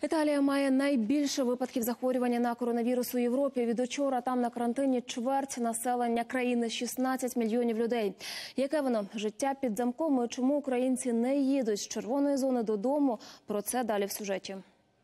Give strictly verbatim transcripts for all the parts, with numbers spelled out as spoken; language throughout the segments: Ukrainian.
Італія має найбільше випадків захворювання на коронавірус у Європі. Від учора там на карантині чверть населення країни – шістнадцять мільйонів людей. Яке воно життя під замком і чому українці не їдуть з червоної зони додому? Про це далі в сюжеті.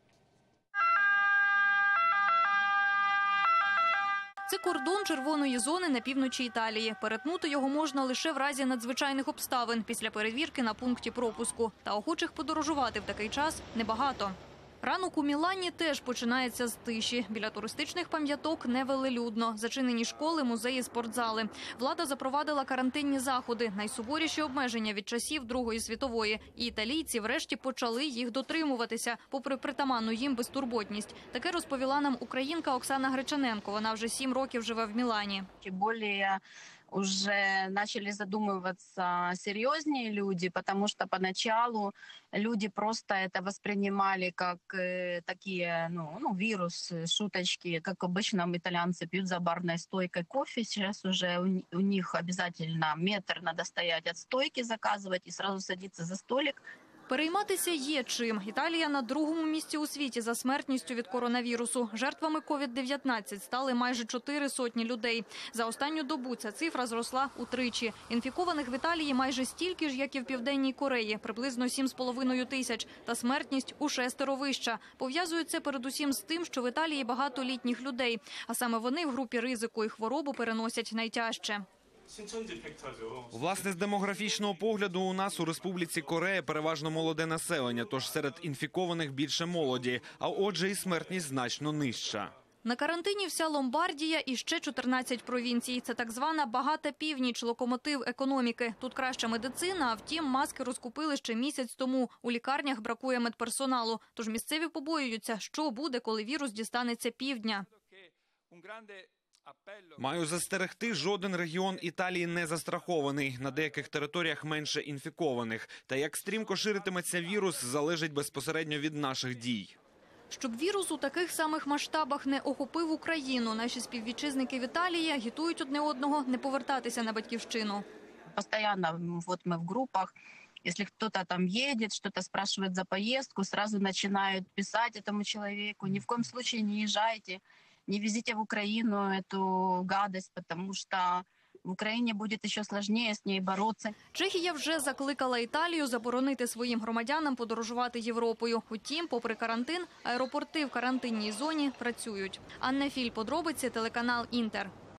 Це кордон червоної зони на півночі Італії. Перетнути його можна лише в разі надзвичайних обставин після перевірки на пункті пропуску. Та охочих подорожувати в такий час небагато. Ранок у Мілані теж починається з тиші. Біля туристичних пам'яток невелелюдно. Зачинені школи, музеї, спортзали. Влада запровадила карантинні заходи, найсуворіші обмеження від часів Другої світової. І італійці врешті почали їх дотримуватися, попри притаманну їм безтурботність. Таке розповіла нам українка Оксана Гречаненко. Вона вже сім років живе в Мілані. Более уже начали задумываться серьезнее люди, потому что поначалу люди просто это воспринимали как э, такие, ну, ну, вирус, шуточки, как обычно итальянцы пьют за барной стойкой кофе. Сейчас уже у, у них обязательно метр надо стоять от стойки, заказывать и сразу садиться за столик. Перейматися є чим. Італія на другому місці у світі за смертністю від коронавірусу. Жертвами ковід дев'ятнадцять стали майже чотири сотні людей. За останню добу ця цифра зросла утричі. Інфікованих в Італії майже стільки ж, як і в Південній Кореї, приблизно сім з половиною тисяч. Та смертність у шестеро вища. Пов'язують це передусім з тим, що в Італії багато літніх людей. А саме вони в групі ризику і хворобу переносять найтяжче. Власне, з демографічного погляду у нас у Республіці Корея переважно молоде населення, тож серед інфікованих більше молоді, а отже і смертність значно нижча. На карантині вся Ломбардія і ще чотирнадцять провінцій. Це так звана багата північ, локомотив економіки. Тут краща медицина, а втім маски розкупили ще місяць тому. У лікарнях бракує медперсоналу, тож місцеві побоюються, що буде, коли вірус дістанеться півдня. Маю застерегти, жоден регіон Італії не застрахований. На деяких територіях менше інфікованих. Та як стрімко ширитиметься вірус, залежить безпосередньо від наших дій. Щоб вірус у таких самих масштабах не охопив Україну, наші співвітчизники в Італії агітують одне одного не повертатися на батьківщину. Постоянно вот мы в группах. Если кто-то там едет, что-то спрашивает за поездку, сразу начинают писать этому человеку: ни в коем случае не езжайте, не везите в Украину эту гадость, потому что в Україні буде ще складніше з нею боротися. Чехія вже закликала Італію заборонити своїм громадянам подорожувати Європою. Утім, попри карантин, аеропорти в карантинній зоні працюють. Анна Філь, подробиці, телеканал «Інтер».